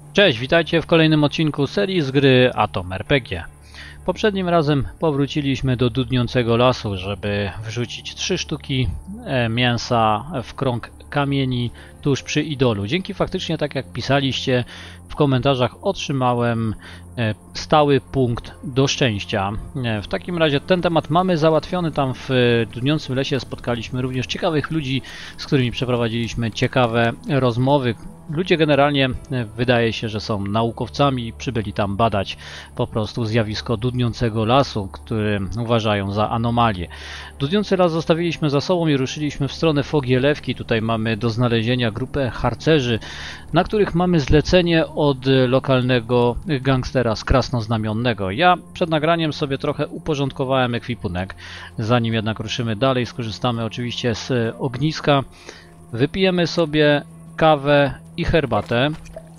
Cześć, witajcie w kolejnym odcinku serii z gry Atom RPG. Poprzednim razem powróciliśmy do dudniącego lasu, żeby wrzucić 3 sztuki mięsa w krąg kamieni tuż przy idolu. Dzięki faktycznie, tak jak pisaliście w komentarzach, otrzymałem stały punkt do szczęścia. W takim razie ten temat mamy załatwiony. Tam w dudniącym lesie spotkaliśmy również ciekawych ludzi, z którymi przeprowadziliśmy ciekawe rozmowy. Ludzie generalnie wydaje się, że są naukowcami i przybyli tam badać po prostu zjawisko dudniącego lasu, który uważają za anomalię. Dudniący las zostawiliśmy za sobą i ruszyliśmy w stronę Fogielewki. Tutaj mamy do znalezienia grupę harcerzy, na których mamy zlecenie od lokalnego gangstera z Krasnoznamiennego. Ja przed nagraniem sobie trochę uporządkowałem ekwipunek. Zanim jednak ruszymy dalej, skorzystamy oczywiście z ogniska. Wypijemy sobie kawę i herbatę.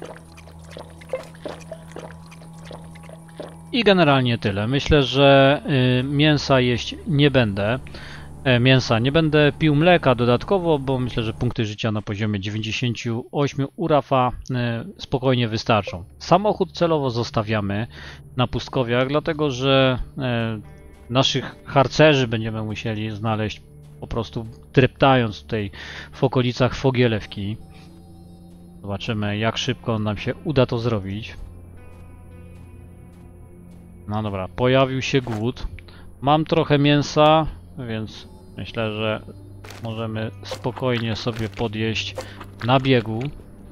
I generalnie tyle. Myślę, że mięsa jeść nie będę. Nie będę pił mleka dodatkowo, bo myślę, że punkty życia na poziomie 98 u Rafa spokojnie wystarczą. Samochód celowo zostawiamy na pustkowiach, dlatego że naszych harcerzy będziemy musieli znaleźć po prostu dreptając tutaj w okolicach Fogielewki. Zobaczymy, jak szybko nam się uda to zrobić. No dobra, pojawił się głód. Mam trochę mięsa, więc myślę, że możemy spokojnie sobie podjeść na biegu.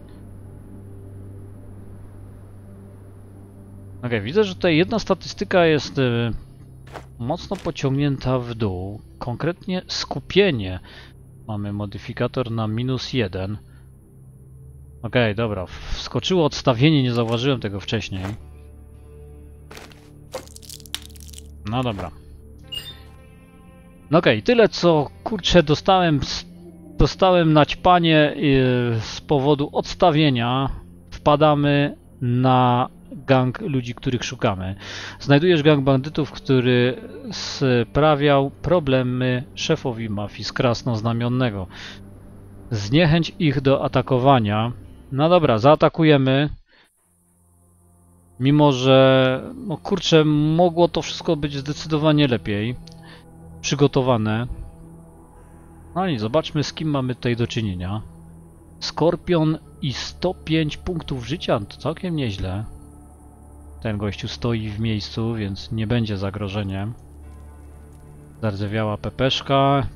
Ok, widzę, że tutaj jedna statystyka jest mocno pociągnięta w dół. Konkretnie skupienie. Mamy modyfikator na -1. Okej, dobra, wskoczyło odstawienie, nie zauważyłem tego wcześniej. No dobra. No okej, tyle co, kurczę, dostałem naćpanie z powodu odstawienia. Wpadamy na gang ludzi, których szukamy. Znajdujesz gang bandytów, który sprawiał problemy szefowi mafii z Krasnoznamiennego. Zniechęć ich do atakowania. No dobra, zaatakujemy. Mimo że, no kurczę, mogło to wszystko być zdecydowanie lepiej przygotowane. No i zobaczmy, z kim mamy tutaj do czynienia. Skorpion i 105 punktów życia, to całkiem nieźle. Ten gościu stoi w miejscu, więc nie będzie zagrożeniem. Zardzewiała pepeszka.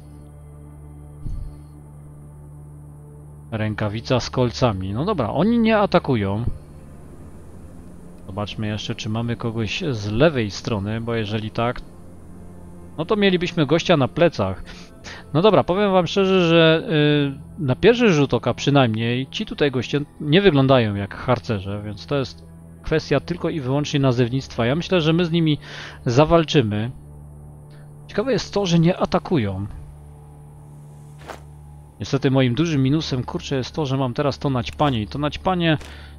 Rękawica z kolcami. No dobra, oni nie atakują. Zobaczmy jeszcze, czy mamy kogoś z lewej strony, bo jeżeli tak, no to mielibyśmy gościa na plecach. No dobra, powiem wam szczerze, że na pierwszy rzut oka przynajmniej ci tutaj goście nie wyglądają jak harcerze, więc to jest kwestia tylko i wyłącznie nazewnictwa. Ja myślę, że my z nimi zawalczymy. Ciekawe jest to, że nie atakują. Niestety moim dużym minusem, kurczę, jest to, że mam teraz to naćpanie i to naćpanie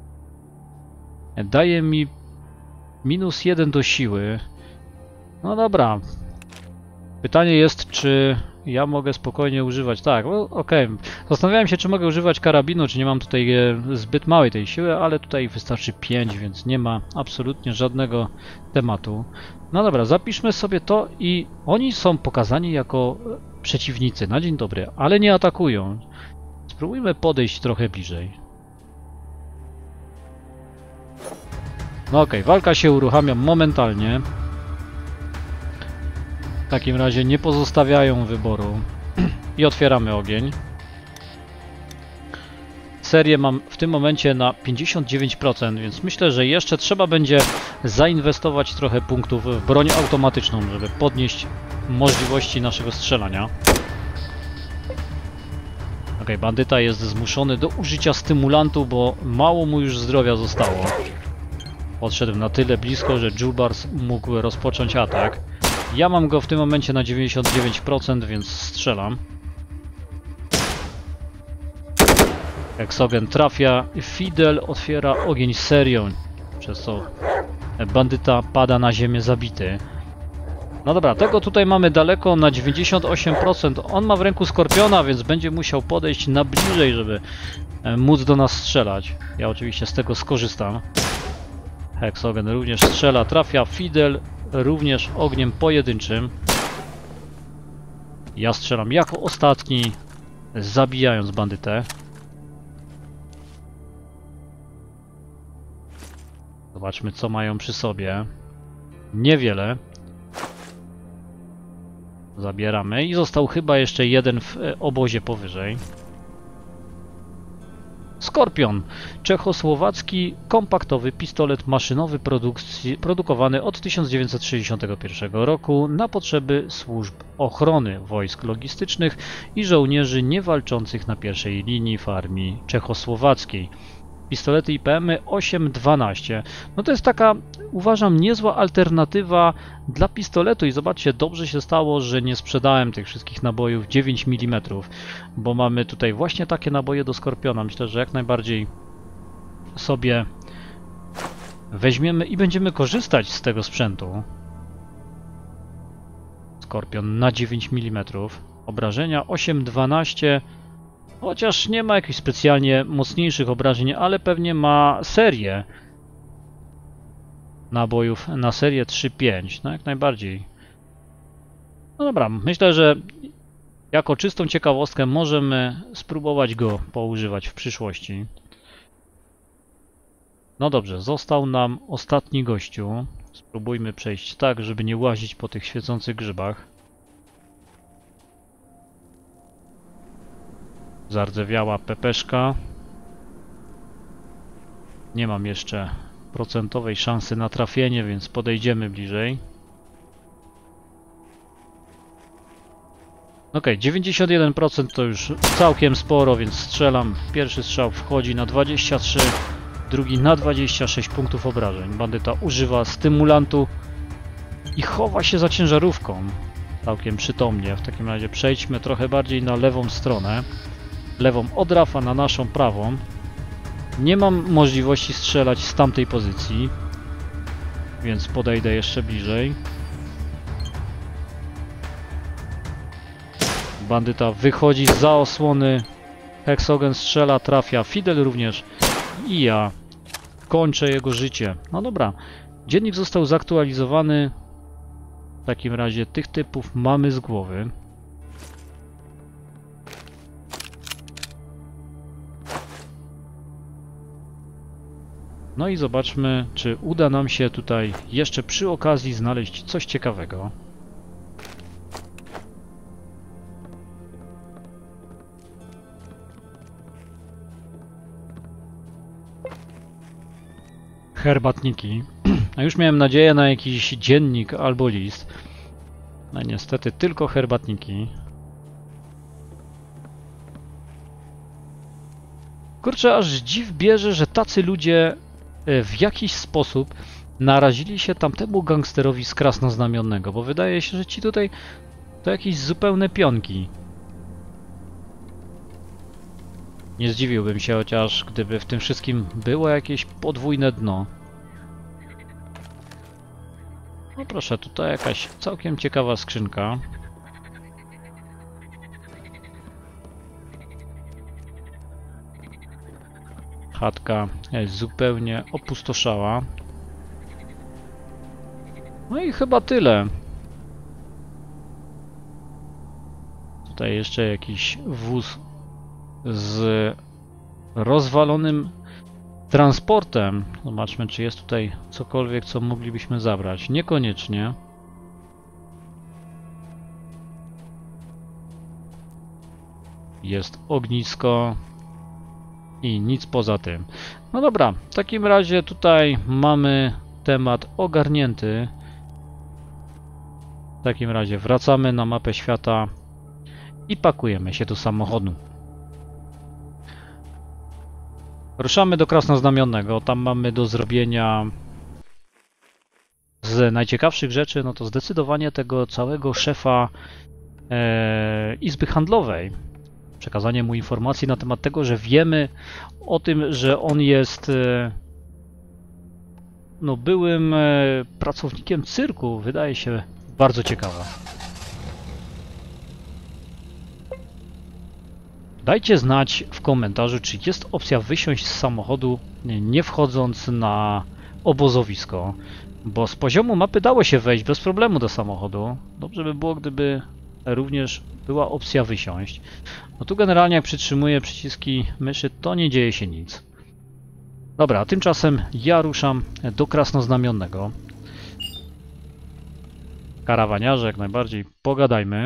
daje mi -1 do siły. No dobra. Pytanie jest, czy ja mogę spokojnie używać... Tak, no, okej. Zastanawiałem się, czy mogę używać karabinu, czy nie mam tutaj zbyt małej tej siły, ale tutaj wystarczy 5, więc nie ma absolutnie żadnego tematu. No dobra, zapiszmy sobie to i oni są pokazani jako przeciwnicy. Na dzień dobry, ale nie atakują. Spróbujmy podejść trochę bliżej. No okej, walka się uruchamia momentalnie. W takim razie nie pozostawiają wyboru i otwieramy ogień. Serię mam w tym momencie na 59%, więc myślę, że jeszcze trzeba będzie zainwestować trochę punktów w broń automatyczną, żeby podnieść możliwości naszego strzelania. Ok, bandyta jest zmuszony do użycia stymulantu, bo mało mu już zdrowia zostało. Podszedł na tyle blisko, że Julbars mógł rozpocząć atak. Ja mam go w tym momencie na 99%, więc strzelam. Eksogen trafia, Fidel otwiera ogień serią, przez co bandyta pada na ziemię zabity. No dobra, tego tutaj mamy daleko na 98%. On ma w ręku skorpiona, więc będzie musiał podejść na bliżej, żeby móc do nas strzelać. Ja oczywiście z tego skorzystam. Hexogen również strzela, trafia. Fidel również ogniem pojedynczym. Ja strzelam jako ostatni, zabijając bandytę. Zobaczmy, co mają przy sobie. Niewiele. Zabieramy i został chyba jeszcze jeden w obozie powyżej. Skorpion. Czechosłowacki kompaktowy pistolet maszynowy produkowany od 1961 roku na potrzeby służb ochrony wojsk logistycznych i żołnierzy niewalczących na pierwszej linii w armii czechosłowackiej. Pistolety IPM-y 8-12. No to jest taka, uważam, niezła alternatywa dla pistoletu i zobaczcie, dobrze się stało, że nie sprzedałem tych wszystkich nabojów 9 mm, bo mamy tutaj właśnie takie naboje do Skorpiona. Myślę, że jak najbardziej sobie weźmiemy i będziemy korzystać z tego sprzętu. Skorpion na 9 mm. Obrażenia 8-12. Chociaż nie ma jakichś specjalnie mocniejszych obrażeń, ale pewnie ma serię nabojów na serię 3.5. No jak najbardziej. No dobra, myślę, że jako czystą ciekawostkę możemy spróbować go poużywać w przyszłości. No dobrze, został nam ostatni gościu. Spróbujmy przejść tak, żeby nie łazić po tych świecących grzybach. Zardzewiała pepeszka. Nie mam jeszcze procentowej szansy na trafienie, więc podejdziemy bliżej. Ok, 91% to już całkiem sporo, więc strzelam. Pierwszy strzał wchodzi na 23, drugi na 26 punktów obrażeń. Bandyta używa stymulantu i chowa się za ciężarówką. Całkiem przytomnie. W takim razie przejdźmy trochę bardziej na lewą stronę. Lewą od Rafa na naszą prawą. Nie mam możliwości strzelać z tamtej pozycji, więc podejdę jeszcze bliżej. Bandyta wychodzi zza osłony. Hexogen strzela, trafia. Fidel również. I ja kończę jego życie. No dobra. Dziennik został zaktualizowany. W takim razie tych typów mamy z głowy. No i zobaczmy, czy uda nam się tutaj jeszcze przy okazji znaleźć coś ciekawego. Herbatniki. A już miałem nadzieję na jakiś dziennik albo list. No niestety tylko herbatniki. Kurczę, aż dziw bierze, że tacy ludzie w jakiś sposób narazili się tamtemu gangsterowi z Krasnoznamiennego, bo wydaje się, że ci tutaj to jakieś zupełne pionki. Nie zdziwiłbym się, chociaż gdyby w tym wszystkim było jakieś podwójne dno. No proszę, tutaj jakaś całkiem ciekawa skrzynka. Chatka jest zupełnie opustoszała. No i chyba tyle. Tutaj jeszcze jakiś wóz z rozwalonym transportem. Zobaczmy, czy jest tutaj cokolwiek, co moglibyśmy zabrać. Niekoniecznie. Jest ognisko i nic poza tym. No dobra, w takim razie tutaj mamy temat ogarnięty. W takim razie wracamy na mapę świata i pakujemy się do samochodu. Ruszamy do Krasnoznamiennego. Tam mamy do zrobienia z najciekawszych rzeczy, no to zdecydowanie tego całego szefa Izby Handlowej. Przekazanie mu informacji na temat tego, że wiemy o tym, że on jest no, byłym pracownikiem cyrku. Wydaje się bardzo ciekawa. Dajcie znać w komentarzu, czy jest opcja wysiąść z samochodu, nie wchodząc na obozowisko, bo z poziomu mapy dało się wejść bez problemu do samochodu. Dobrze by było, gdyby również była opcja wysiąść. No tu generalnie jak przytrzymuję przyciski myszy, to nie dzieje się nic. Dobra, a tymczasem ja ruszam do Krasnoznamiennego. Karawaniarze, jak najbardziej pogadajmy.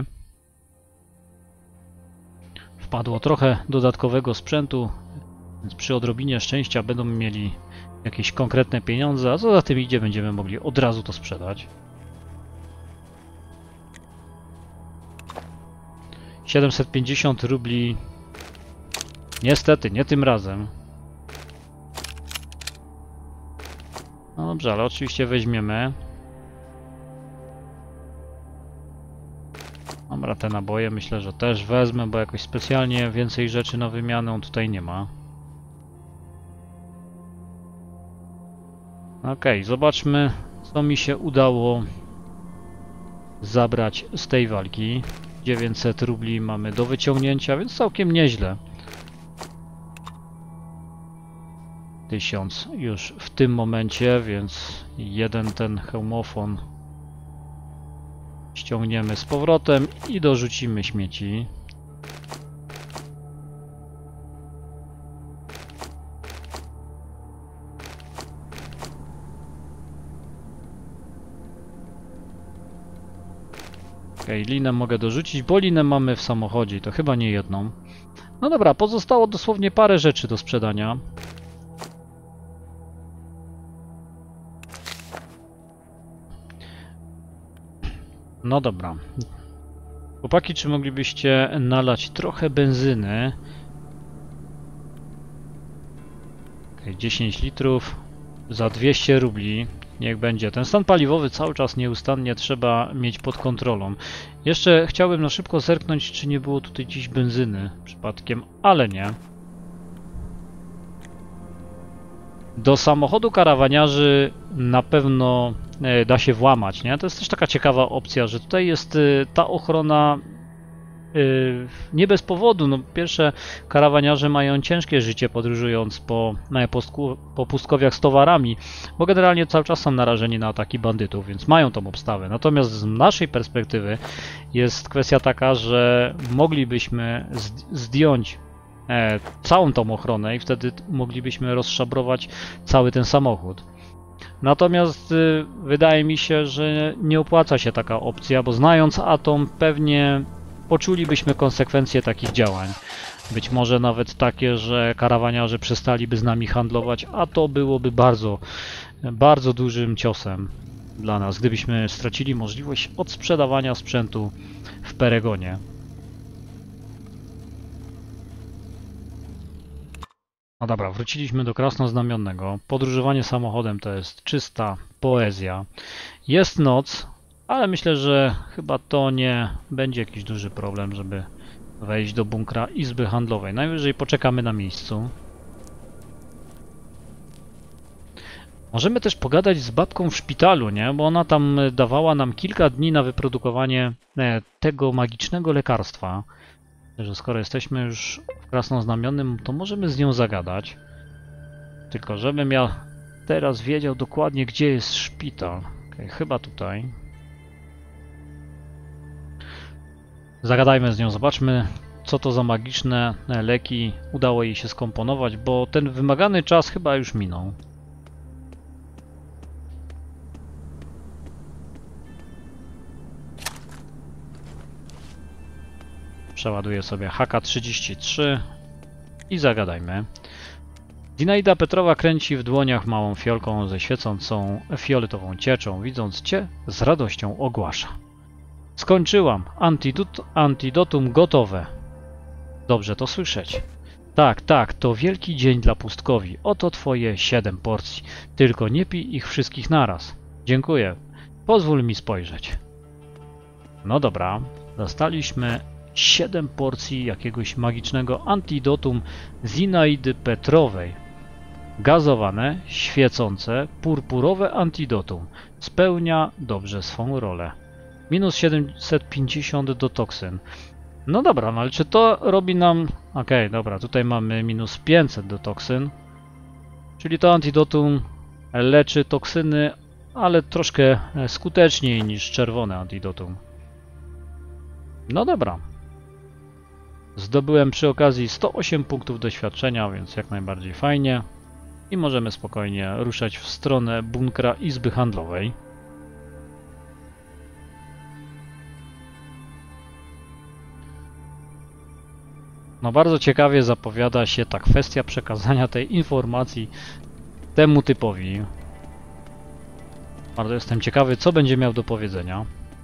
Wpadło trochę dodatkowego sprzętu, więc przy odrobinie szczęścia będą mieli jakieś konkretne pieniądze, a co za tym idzie, będziemy mogli od razu to sprzedać. 750 rubli. Niestety, nie tym razem. No dobrze, ale oczywiście weźmiemy. Dobra, te naboje myślę, że też wezmę, bo jakoś specjalnie więcej rzeczy na wymianę tutaj nie ma. Okej, zobaczmy, co mi się udało zabrać z tej walki. 900 rubli mamy do wyciągnięcia, więc całkiem nieźle. 1000 już w tym momencie, więc jeden ten hełmofon ściągniemy z powrotem i dorzucimy śmieci. Okej, linę mogę dorzucić, bo linę mamy w samochodzie, to chyba nie jedną. No dobra, pozostało dosłownie parę rzeczy do sprzedania. No dobra. Chłopaki, czy moglibyście nalać trochę benzyny? Okay, 10 litrów za 200 rubli. Niech będzie. Ten stan paliwowy cały czas nieustannie trzeba mieć pod kontrolą. Jeszcze chciałbym na szybko zerknąć, czy nie było tutaj dziś benzyny przypadkiem, ale nie. Do samochodu karawaniarzy na pewno da się włamać, nie? To jest też taka ciekawa opcja, że tutaj jest ta ochrona nie bez powodu. No, pierwsze, karawaniarze mają ciężkie życie podróżując po pustkowiach z towarami, bo generalnie cały czas są narażeni na ataki bandytów, więc mają tą obstawę. Natomiast z naszej perspektywy jest kwestia taka, że moglibyśmy zdjąć całą tą ochronę i wtedy moglibyśmy rozszabrować cały ten samochód. Natomiast wydaje mi się, że nie opłaca się taka opcja, bo znając Atom pewnie poczulibyśmy konsekwencje takich działań. Być może nawet takie, że karawaniarze przestaliby z nami handlować, a to byłoby bardzo, bardzo dużym ciosem dla nas, gdybyśmy stracili możliwość odsprzedawania sprzętu w Peregonie. No dobra, wróciliśmy do Krasnoznamiennego. Podróżowanie samochodem to jest czysta poezja. Jest noc, ale myślę, że chyba to nie będzie jakiś duży problem, żeby wejść do bunkra izby handlowej. Najwyżej poczekamy na miejscu. Możemy też pogadać z babką w szpitalu, nie? Bo ona tam dawała nam kilka dni na wyprodukowanie tego magicznego lekarstwa. Że skoro jesteśmy już w Krasnoznamiennym, to możemy z nią zagadać. Tylko żebym ja teraz wiedział dokładnie, gdzie jest szpital. Okay, chyba tutaj. Zagadajmy z nią, zobaczmy, co to za magiczne leki udało jej się skomponować, bo ten wymagany czas chyba już minął. Przeładuję sobie HK-33 i zagadajmy. Zinaida Petrowa kręci w dłoniach małą fiolką ze świecącą fioletową cieczą. Widząc cię, z radością ogłasza. Skończyłam. Antidotum gotowe. Dobrze to słyszeć. Tak, tak, to wielki dzień dla pustkowi. Oto twoje 7 porcji. Tylko nie pij ich wszystkich naraz. Dziękuję. Pozwól mi spojrzeć. No dobra, dostaliśmy 7 porcji jakiegoś magicznego antidotum Zinaidy Petrowej. Gazowane, świecące, purpurowe antidotum. Spełnia dobrze swą rolę. Minus 750 do toksyn. No dobra, no ale czy to robi nam... Okej, dobra, tutaj mamy minus 500 do toksyn. Czyli to antidotum leczy toksyny, ale troszkę skuteczniej niż czerwone antidotum. No dobra. Zdobyłem przy okazji 108 punktów doświadczenia, więc jak najbardziej fajnie. I możemy spokojnie ruszać w stronę bunkra izby handlowej. No bardzo ciekawie zapowiada się ta kwestia przekazania tej informacji temu typowi. Bardzo jestem ciekawy, co będzie miał do powiedzenia.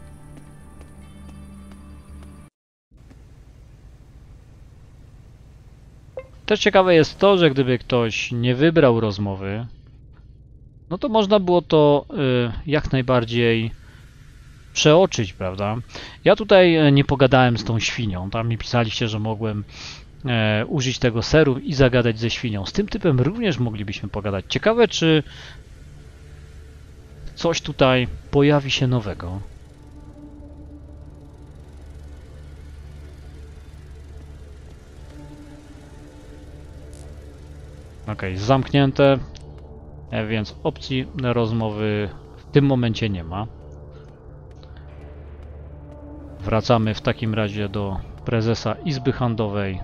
Też ciekawe jest to, że gdyby ktoś nie wybrał rozmowy, no to można było to jak najbardziej przeoczyć, prawda? Ja tutaj nie pogadałem z tą świnią. Tam mi pisaliście, że mogłem użyć tego seru i zagadać ze świnią. Z tym typem również moglibyśmy pogadać. Ciekawe, czy coś tutaj pojawi się nowego. Ok, zamknięte, więc opcji rozmowy w tym momencie nie ma. Wracamy w takim razie do prezesa Izby Handlowej.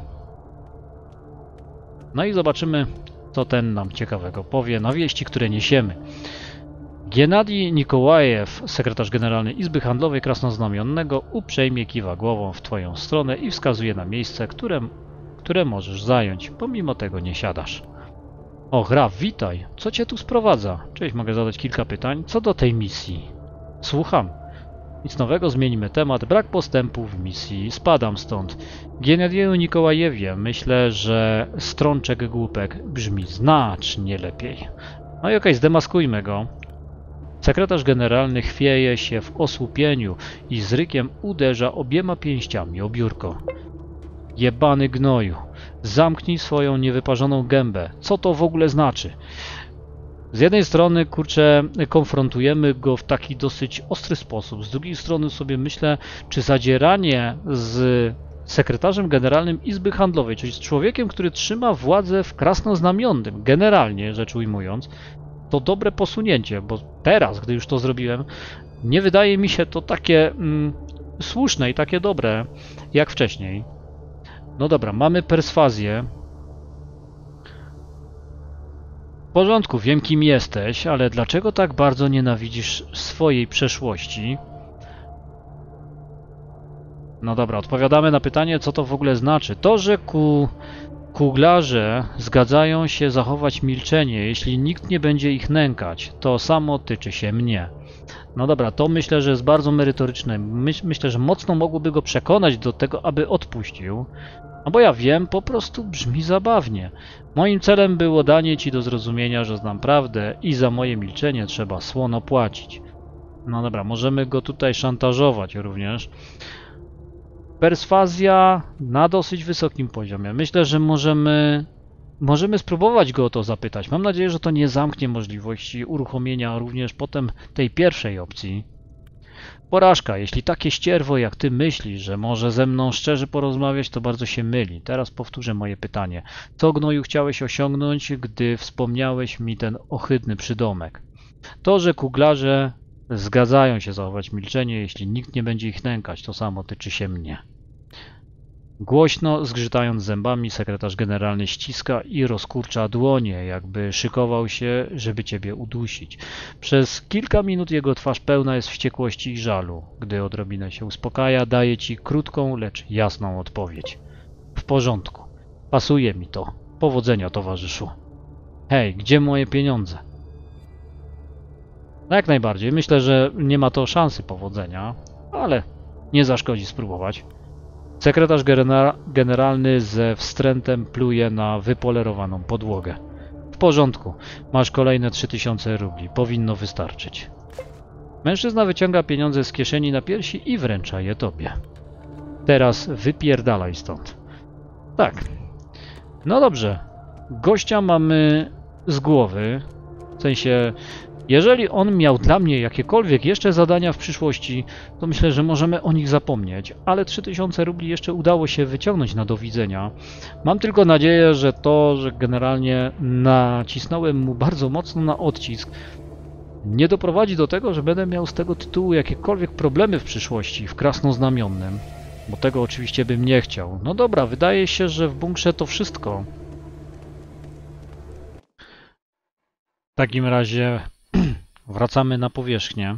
No i zobaczymy, co ten nam ciekawego powie na wieści, które niesiemy. Gennadij Nikołajew, sekretarz generalny Izby Handlowej Krasnoznamionnego, uprzejmie kiwa głową w twoją stronę i wskazuje na miejsce, które możesz zająć. Pomimo tego nie siadasz. O, Graf, witaj. Co cię tu sprowadza? Cześć, mogę zadać kilka pytań. Co do tej misji? Słucham. Nic nowego, zmienimy temat. Brak postępu w misji. Spadam stąd. Gennadiju Nikołajewie, myślę, że strączek głupek brzmi znacznie lepiej. No i okej, zdemaskujmy go. Sekretarz generalny chwieje się w osłupieniu i z rykiem uderza obiema pięściami o biurko. Jebany gnoju, zamknij swoją niewyparzoną gębę. Co to w ogóle znaczy? Z jednej strony, kurczę, konfrontujemy go w taki dosyć ostry sposób. Z drugiej strony sobie myślę, czy zadzieranie z sekretarzem generalnym Izby Handlowej, czyli z człowiekiem, który trzyma władzę w Krasnoznamionnym, generalnie rzecz ujmując, to dobre posunięcie, bo teraz, gdy już to zrobiłem, nie wydaje mi się to takie słuszne i takie dobre, jak wcześniej. No dobra, mamy perswazję. W porządku, wiem kim jesteś, ale dlaczego tak bardzo nienawidzisz swojej przeszłości? No dobra, odpowiadamy na pytanie, co to w ogóle znaczy. To, że kuglarze zgadzają się zachować milczenie, jeśli nikt nie będzie ich nękać, to samo tyczy się mnie. No dobra, to myślę, że jest bardzo merytoryczne. Myślę, że mocno mogłoby go przekonać do tego, aby odpuścił. No bo ja wiem, po prostu brzmi zabawnie. Moim celem było danie ci do zrozumienia, że znam prawdę i za moje milczenie trzeba słono płacić. No dobra, możemy go tutaj szantażować również. Perswazja na dosyć wysokim poziomie. Myślę, że możemy spróbować go o to zapytać. Mam nadzieję, że to nie zamknie możliwości uruchomienia również potem tej pierwszej opcji. Porażka. Jeśli takie ścierwo jak ty myśli, że może ze mną szczerze porozmawiać, to bardzo się myli. Teraz powtórzę moje pytanie. Co, gnoju, chciałeś osiągnąć, gdy wspomniałeś mi ten ohydny przydomek? To, że kuglarze zgadzają się zachować milczenie, jeśli nikt nie będzie ich nękać, to samo tyczy się mnie. Głośno zgrzytając zębami, sekretarz generalny ściska i rozkurcza dłonie, jakby szykował się, żeby ciebie udusić. Przez kilka minut jego twarz pełna jest wściekłości i żalu. Gdy odrobinę się uspokaja, daje ci krótką, lecz jasną odpowiedź. W porządku. Pasuje mi to. Powodzenia, towarzyszu. Hej, gdzie moje pieniądze? No jak najbardziej. Myślę, że nie ma to szansy powodzenia, ale nie zaszkodzi spróbować. Sekretarz generalny ze wstrętem pluje na wypolerowaną podłogę. W porządku. Masz kolejne 3000 rubli. Powinno wystarczyć. Mężczyzna wyciąga pieniądze z kieszeni na piersi i wręcza je tobie. Teraz wypierdalaj stąd. Tak. No dobrze. Gościa mamy z głowy. W sensie Jeżeli on miał dla mnie jakiekolwiek jeszcze zadania w przyszłości, to myślę, że możemy o nich zapomnieć, ale 3000 rubli jeszcze udało się wyciągnąć na do widzenia. Mam tylko nadzieję, że to, że generalnie nacisnąłem mu bardzo mocno na odcisk, nie doprowadzi do tego, że będę miał z tego tytułu jakiekolwiek problemy w przyszłości w Krasnoznamiennym, bo tego oczywiście bym nie chciał. No dobra, wydaje się, że w bunkrze to wszystko. W takim razie wracamy na powierzchnię.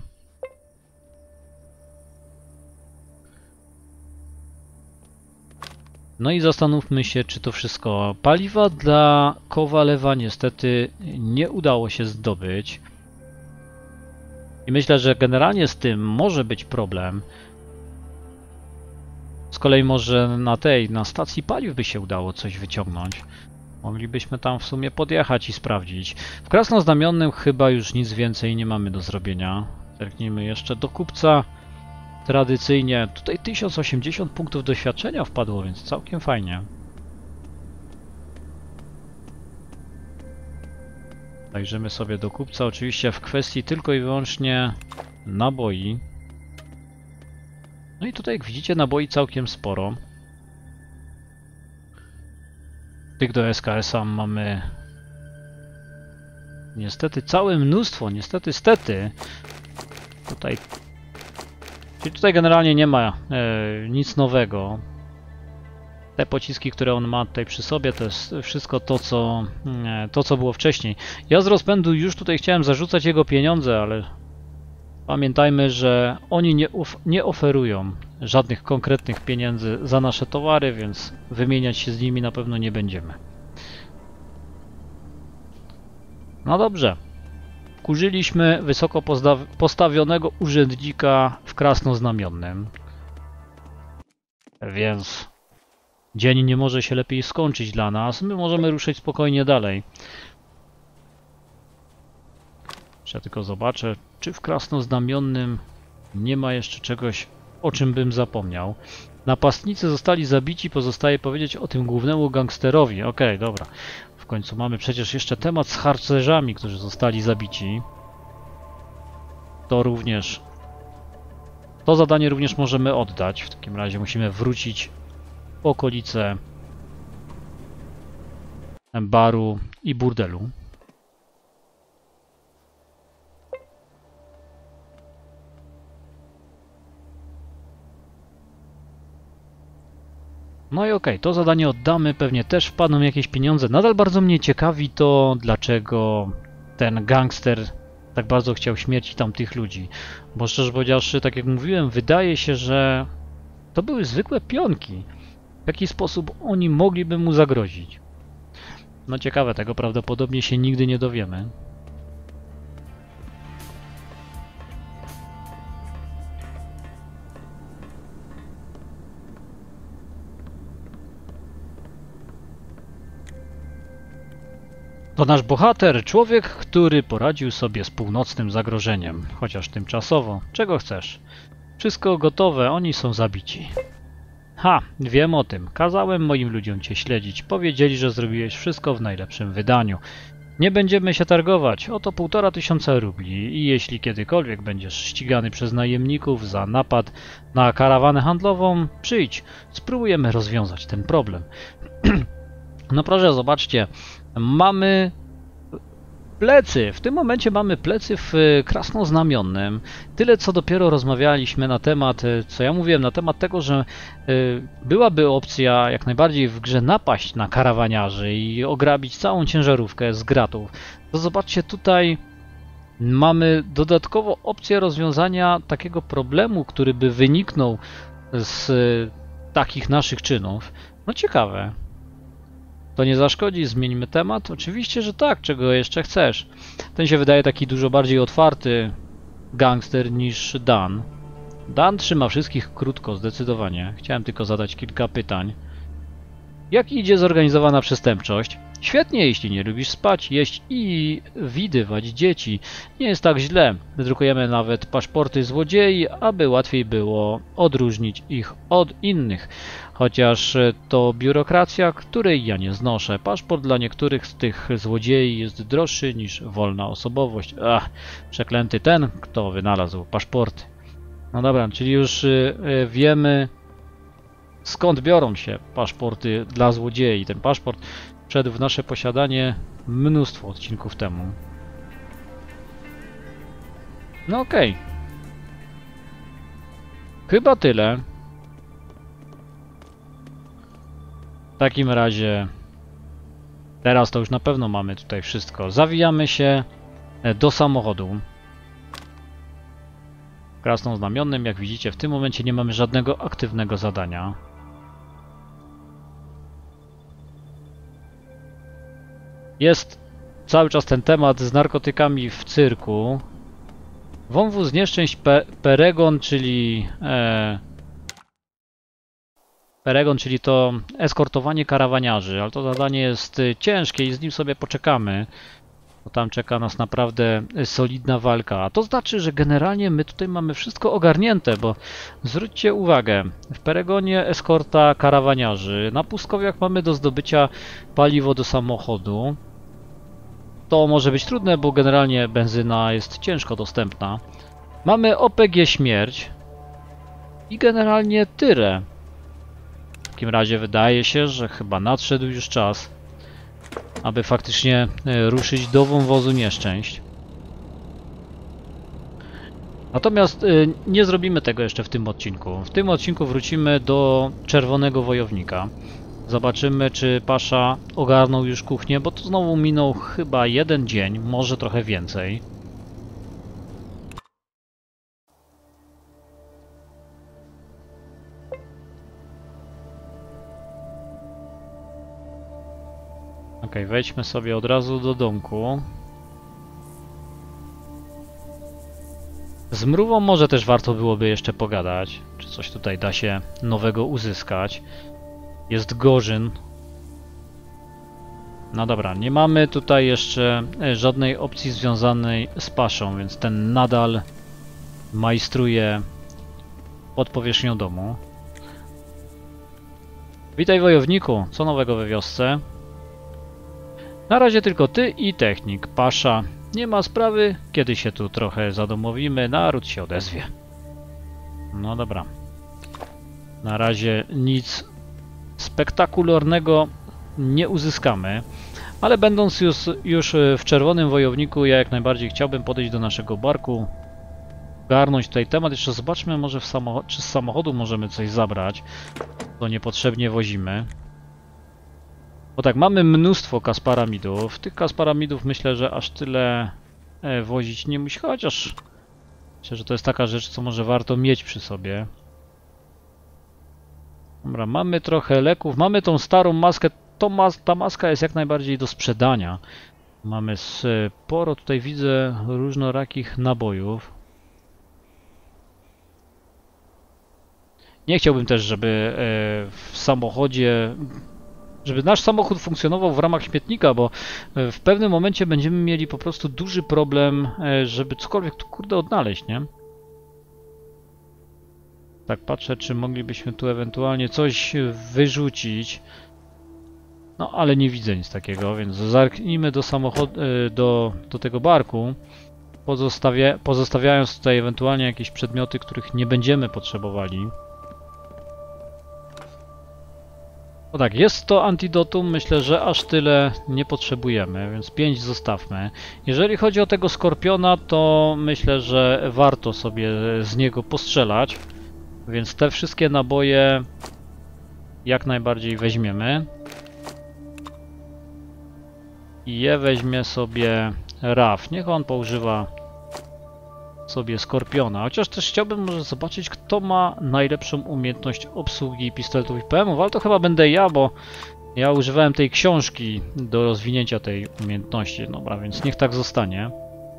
No i zastanówmy się, czy to wszystko. Paliwa dla Kowalewa niestety nie udało się zdobyć. I myślę, że generalnie z tym może być problem. Z kolei może na stacji paliw by się udało coś wyciągnąć. Moglibyśmy tam w sumie podjechać i sprawdzić. W Krasnoznamiennym chyba już nic więcej nie mamy do zrobienia. Zerknijmy jeszcze do kupca. Tradycyjnie tutaj 1080 punktów doświadczenia wpadło, więc całkiem fajnie. Zajrzymy sobie do kupca, oczywiście w kwestii tylko i wyłącznie naboi. No i tutaj jak widzicie naboi całkiem sporo. Tych do SKS-a mamy niestety całe mnóstwo, stety. Czyli tutaj generalnie nie ma nic nowego. Te pociski, które on ma tutaj przy sobie, to jest wszystko to, co było wcześniej. Ja z rozpędu już tutaj chciałem zarzucać jego pieniądze, ale pamiętajmy, że oni nie oferują żadnych konkretnych pieniędzy za nasze towary, więc wymieniać się z nimi na pewno nie będziemy. No dobrze. Wkurzyliśmy wysoko postawionego urzędnika w Krasnoznamiennym. Więc dzień nie może się lepiej skończyć dla nas. My możemy ruszyć spokojnie dalej. Jeszcze tylko zobaczę, czy w Krasnoznamiennym nie ma jeszcze czegoś, o czym bym zapomniał. Napastnicy zostali zabici, pozostaje powiedzieć o tym głównemu gangsterowi. Okej, dobra. W końcu mamy przecież jeszcze temat z harcerzami, którzy zostali zabici. To zadanie również możemy oddać. W takim razie musimy wrócić w okolice baru i burdelu. No i okej, to zadanie oddamy, pewnie też wpadną jakieś pieniądze. Nadal bardzo mnie ciekawi to, dlaczego ten gangster tak bardzo chciał śmierci tamtych ludzi. Bo szczerze powiedziawszy, tak jak mówiłem, wydaje się, że to były zwykłe pionki. W jaki sposób oni mogliby mu zagrozić? No ciekawe, tego prawdopodobnie się nigdy nie dowiemy. To nasz bohater, człowiek, który poradził sobie z północnym zagrożeniem, chociaż tymczasowo. Czego chcesz? Wszystko gotowe, oni są zabici. Ha, wiem o tym. Kazałem moim ludziom cię śledzić. Powiedzieli, że zrobiłeś wszystko w najlepszym wydaniu. Nie będziemy się targować. Oto 1500 rubli i jeśli kiedykolwiek będziesz ścigany przez najemników za napad na karawanę handlową, przyjdź. Spróbujemy rozwiązać ten problem. No proszę, zobaczcie. Mamy plecy. W tym momencie mamy plecy w Krasnoznamiennym. Tyle co dopiero rozmawialiśmy na temat, co ja mówiłem, na temat tego, że byłaby opcja jak najbardziej w grze napaść na karawaniarzy i ograbić całą ciężarówkę z gratów. To zobaczcie, tutaj mamy dodatkowo opcję rozwiązania takiego problemu, który by wyniknął z takich naszych czynów. No ciekawe. To nie zaszkodzi, zmieńmy temat? Oczywiście, że tak, czego jeszcze chcesz. Ten się wydaje taki dużo bardziej otwarty gangster niż Dan. Dan trzyma wszystkich krótko, zdecydowanie. Chciałem tylko zadać kilka pytań. Jak idzie zorganizowana przestępczość? Świetnie, jeśli nie lubisz spać, jeść i widywać dzieci. Nie jest tak źle. Wydrukujemy nawet paszporty złodziei, aby łatwiej było odróżnić ich od innych. Chociaż to biurokracja, której ja nie znoszę. Paszport dla niektórych z tych złodziei jest droższy niż wolna osobowość. Ach, przeklęty ten, kto wynalazł paszporty. No dobra, czyli już wiemy, skąd biorą się paszporty dla złodziei. Ten paszport wszedł w nasze posiadanie mnóstwo odcinków temu. No okej. Chyba tyle. W takim razie teraz to już na pewno mamy tutaj wszystko. Zawijamy się do samochodu. Krasnoznamionym, jak widzicie, w tym momencie nie mamy żadnego aktywnego zadania. Jest cały czas ten temat z narkotykami w cyrku. Wąwóz nieszczęść Peregon, czyli to eskortowanie karawaniarzy, ale to zadanie jest ciężkie i z nim sobie poczekamy, bo tam czeka nas naprawdę solidna walka. A to znaczy, że generalnie my tutaj mamy wszystko ogarnięte, bo zwróćcie uwagę, w Peregonie eskorta karawaniarzy, na pustkowiach mamy do zdobycia paliwo do samochodu. To może być trudne, bo generalnie benzyna jest ciężko dostępna. Mamy OPG śmierć i generalnie tyle. W takim razie wydaje się, że chyba nadszedł już czas, aby faktycznie ruszyć do wąwozu nieszczęść. Natomiast nie zrobimy tego jeszcze w tym odcinku. W tym odcinku wrócimy do Czerwonego Wojownika. Zobaczymy, czy Pasza ogarnął już kuchnię, bo to znowu minął chyba jeden dzień, może trochę więcej. Ok, wejdźmy sobie od razu do domku. Z mrówą może też warto byłoby jeszcze pogadać, czy coś tutaj da się nowego uzyskać. Jest Gorzyn. No dobra, nie mamy tutaj jeszcze żadnej opcji związanej z Paszą, więc ten nadal majstruje pod powierzchnią domu. Witaj wojowniku, co nowego we wiosce? Na razie tylko ty i technik. Pasza, nie ma sprawy, kiedy się tu trochę zadomowimy, naród się odezwie. No dobra. Na razie nic spektakularnego nie uzyskamy, ale będąc już w Czerwonym Wojowniku, ja jak najbardziej chciałbym podejść do naszego barku, garnąć tutaj temat. Jeszcze zobaczmy może czy z samochodu możemy coś zabrać, to niepotrzebnie wozimy. Bo tak, mamy mnóstwo kasparamidów. Tych kasparamidów myślę, że aż tyle wozić nie musi, chociaż myślę, że to jest taka rzecz, co może warto mieć przy sobie. Dobra, mamy trochę leków, mamy tą starą maskę, ta maska jest jak najbardziej do sprzedania. Mamy sporo, tutaj widzę różnorakich nabojów. Nie chciałbym też, żeby w samochodzie, żeby nasz samochód funkcjonował w ramach śmietnika, bo w pewnym momencie będziemy mieli po prostu duży problem, żeby cokolwiek tu kurde odnaleźć, nie? Tak patrzę, czy moglibyśmy tu ewentualnie coś wyrzucić. No, ale nie widzę nic takiego, więc zerknijmy do samochodu, do tego barku, pozostawiając tutaj ewentualnie jakieś przedmioty, których nie będziemy potrzebowali. No tak, jest to antidotum, myślę, że aż tyle nie potrzebujemy, więc 5 zostawmy. Jeżeli chodzi o tego skorpiona, to myślę, że warto sobie z niego postrzelać, więc te wszystkie naboje jak najbardziej weźmiemy. I je weźmie sobie Raf, niech on poużywa sobie skorpiona, chociaż też chciałbym może zobaczyć, kto ma najlepszą umiejętność obsługi pistoletów i PM-ów, ale to chyba będę ja, bo ja używałem tej książki do rozwinięcia tej umiejętności. Dobra, więc niech tak zostanie.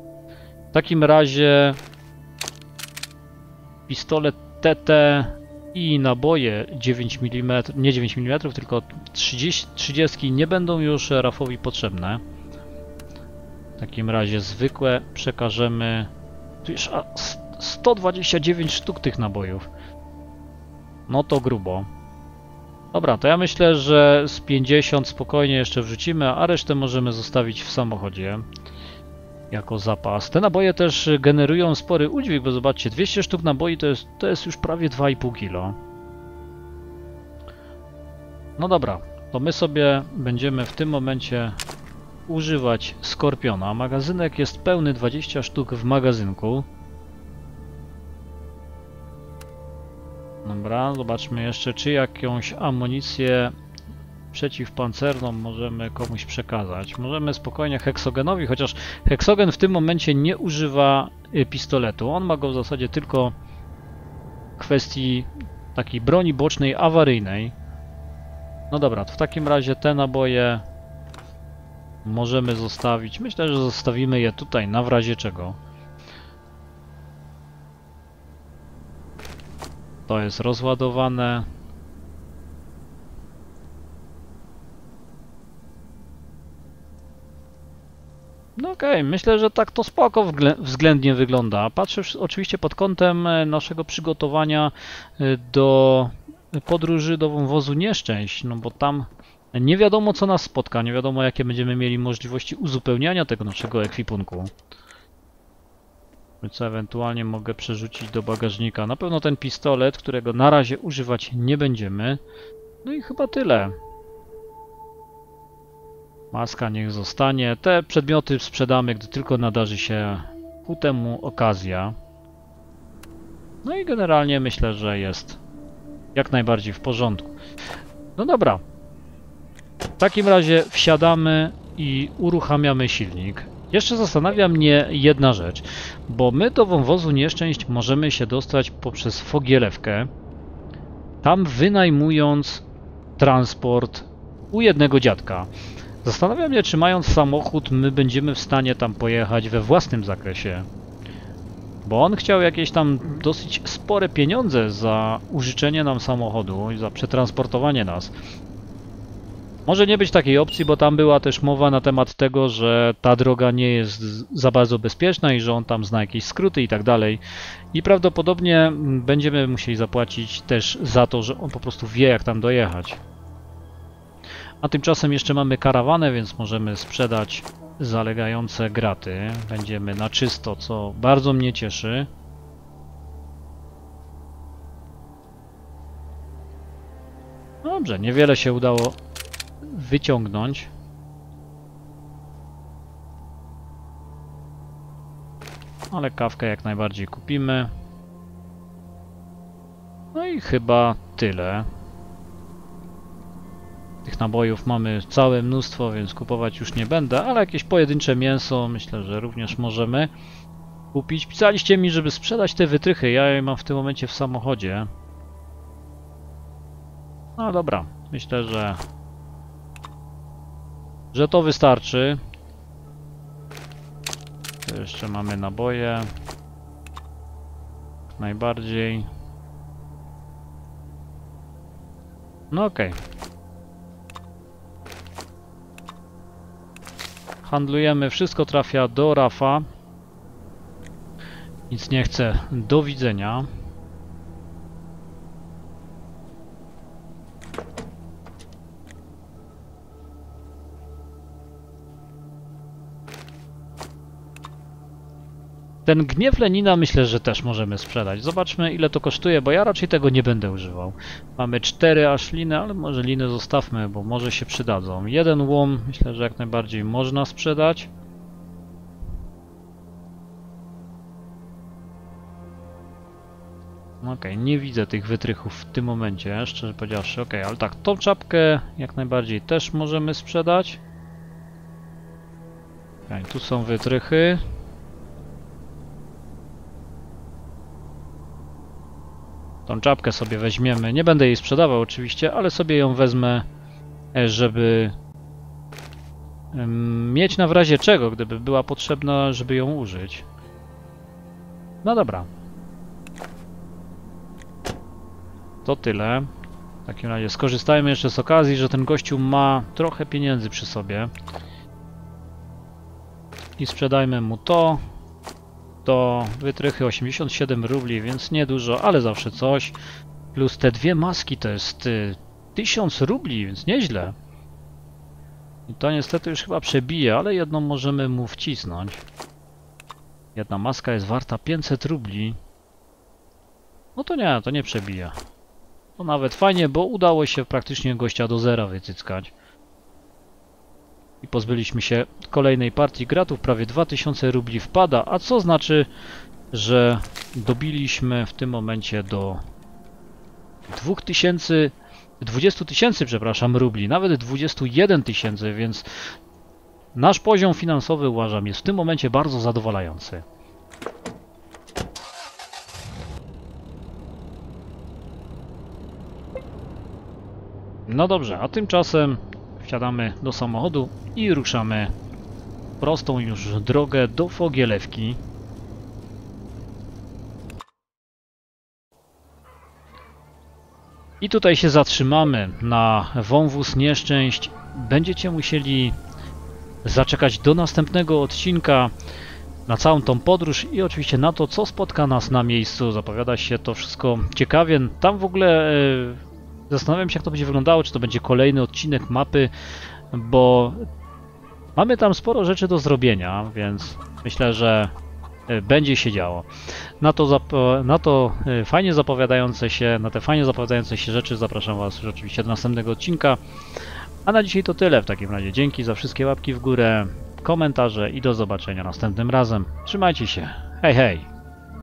W takim razie pistolet TT i naboje 9 mm, nie 9 mm, tylko 30 nie będą już Rafowi potrzebne. W takim razie zwykłe przekażemy. Tu już 129 sztuk tych nabojów. No to grubo. Dobra, to ja myślę, że z 50 spokojnie jeszcze wrzucimy, a resztę możemy zostawić w samochodzie jako zapas. Te naboje też generują spory udźwig, bo zobaczcie, 200 sztuk naboi to jest już prawie 2,5 kg. No dobra, to my sobie będziemy w tym momencie używać Skorpiona. Magazynek jest pełny, 20 sztuk w magazynku. Dobra, zobaczmy jeszcze, czy jakąś amunicję przeciwpancerną możemy komuś przekazać. Możemy spokojnie Heksogenowi, chociaż Heksogen w tym momencie nie używa pistoletu. On ma go w zasadzie tylko w kwestii takiej broni bocznej, awaryjnej. No dobra, to w takim razie te naboje możemy zostawić. Myślę, że zostawimy je tutaj, na w razie czego. To jest rozładowane. No okej, myślę, że tak to spoko względnie wygląda. Patrzę oczywiście pod kątem naszego przygotowania do podróży do wąwozu nieszczęść, no bo tam nie wiadomo co nas spotka, nie wiadomo jakie będziemy mieli możliwości uzupełniania tego naszego ekwipunku. Co ewentualnie mogę przerzucić do bagażnika. Na pewno ten pistolet, którego na razie używać nie będziemy. No i chyba tyle. Maska niech zostanie. Te przedmioty sprzedamy, gdy tylko nadarzy się ku temu okazja. No i generalnie myślę, że jest jak najbardziej w porządku. No dobra. W takim razie wsiadamy i uruchamiamy silnik. Jeszcze zastanawia mnie jedna rzecz, bo my do wąwozu nieszczęść możemy się dostać poprzez Fogielewkę, tam wynajmując transport u jednego dziadka. Zastanawiam się, czy mając samochód my będziemy w stanie tam pojechać we własnym zakresie, bo on chciał jakieś tam dosyć spore pieniądze za użyczenie nam samochodu i za przetransportowanie nas. Może nie być takiej opcji, bo tam była też mowa na temat tego, że ta droga nie jest za bardzo bezpieczna i że on tam zna jakieś skróty i tak dalej. I prawdopodobnie będziemy musieli zapłacić też za to, że on po prostu wie jak tam dojechać. A tymczasem jeszcze mamy karawanę, więc możemy sprzedać zalegające graty. Będziemy na czysto, co bardzo mnie cieszy. Dobrze, niewiele się udało wyciągnąć. Ale kawkę jak najbardziej kupimy. No i chyba tyle. Tych nabojów mamy całe mnóstwo, więc kupować już nie będę, ale jakieś pojedyncze mięso myślę, że również możemy kupić. Pisaliście mi, żeby sprzedać te wytrychy, ja je mam w tym momencie w samochodzie. No dobra, myślę, że to wystarczy. Tu jeszcze mamy naboje. Jak najbardziej. No okej. Handlujemy, wszystko trafia do Rafa. Nic nie chcę. Do widzenia. Ten gniew Lenina myślę, że też możemy sprzedać. Zobaczmy ile to kosztuje, bo ja raczej tego nie będę używał. Mamy 4 aż liny, ale może liny zostawmy, bo może się przydadzą. Jeden łom myślę, że jak najbardziej można sprzedać. Okej, nie widzę tych wytrychów w tym momencie, szczerze powiedziawszy. Okej, ale tak, tą czapkę jak najbardziej też możemy sprzedać. Okej, tu są wytrychy. Tą czapkę sobie weźmiemy. Nie będę jej sprzedawał oczywiście, ale sobie ją wezmę, żeby mieć na w razie czego, gdyby była potrzebna, żeby ją użyć. No dobra. to tyle. W takim razie skorzystajmy jeszcze z okazji, że ten gościu ma trochę pieniędzy przy sobie. I sprzedajmy mu to. To wytrychy 87 rubli, więc niedużo, ale zawsze coś. Plus te dwie maski to jest 1000 rubli, więc nieźle. I to niestety już chyba przebije, ale jedną możemy mu wcisnąć. Jedna maska jest warta 500 rubli. No to nie przebija. To nawet fajnie, bo udało się praktycznie gościa do zera wycyckać. I pozbyliśmy się kolejnej partii gratów. Prawie 2000 rubli wpada, a co znaczy, że dobiliśmy w tym momencie do 20 tysięcy, przepraszam, rubli, nawet 21 tysięcy, więc nasz poziom finansowy, uważam, jest w tym momencie bardzo zadowalający. No dobrze, a tymczasem wsiadamy do samochodu i ruszamy prostą już drogę do Fogielewki. I tutaj się zatrzymamy na wąwóz nieszczęść. Będziecie musieli zaczekać do następnego odcinka na całą tą podróż i oczywiście na to, co spotka nas na miejscu. Zapowiada się to wszystko ciekawie. Tam w ogóle zastanawiam się, jak to będzie wyglądało, czy to będzie kolejny odcinek mapy, bo mamy tam sporo rzeczy do zrobienia, więc myślę, że będzie się działo. Na te fajnie zapowiadające się rzeczy zapraszam Was już oczywiście do następnego odcinka. A na dzisiaj to tyle w takim razie. Dzięki za wszystkie łapki w górę, komentarze i do zobaczenia następnym razem. Trzymajcie się. Hej, hej!